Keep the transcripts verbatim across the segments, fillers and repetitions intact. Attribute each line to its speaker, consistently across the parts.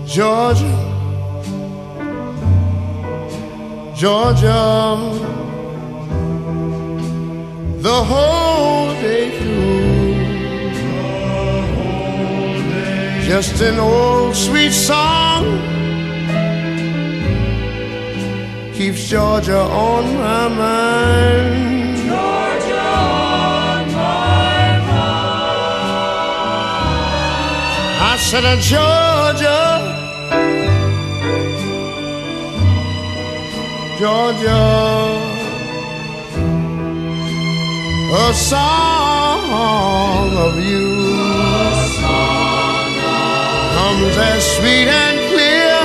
Speaker 1: Georgia, Georgia, the whole day through, just an old sweet song keeps Georgia on my mind.
Speaker 2: Georgia on my mind.
Speaker 1: I said, uh, Georgia, Georgia, a song of you
Speaker 2: Song of
Speaker 1: comes as sweet and clear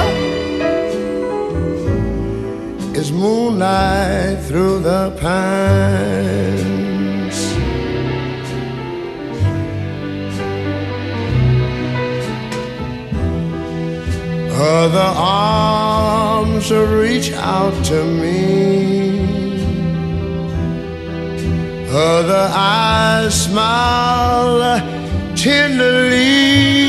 Speaker 1: as moonlight through the pines. Other arms reach out to me, other eyes smile tenderly.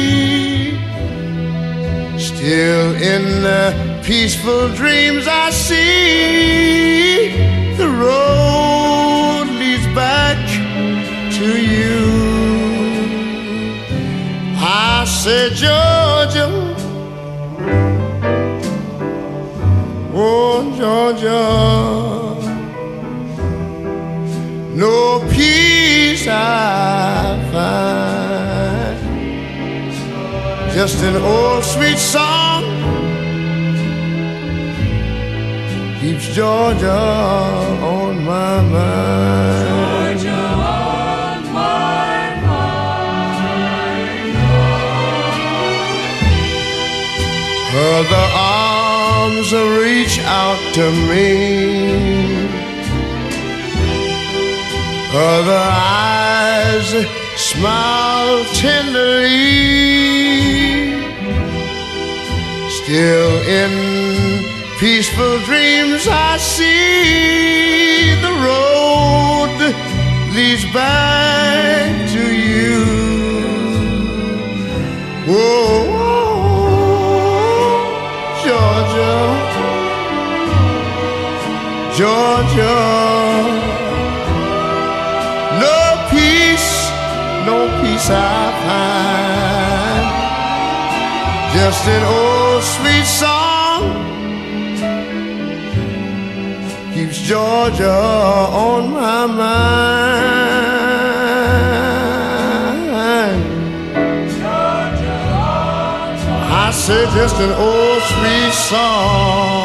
Speaker 1: Still in the peaceful dreams I see, the road leads back to you. I said, Georgia, oh Georgia, no peace I find, just an old sweet song keeps Georgia on my mind.
Speaker 2: Georgia on my mind.
Speaker 1: Other arms reach out to me, other eyes smile tenderly. Still in peaceful dreams I see, the road leads back to you. Whoa, Georgia, Georgia, no peace, no peace I find, just an old sweet song keeps Georgia on my mind.
Speaker 2: Georgia on my
Speaker 1: I said just an old sweet song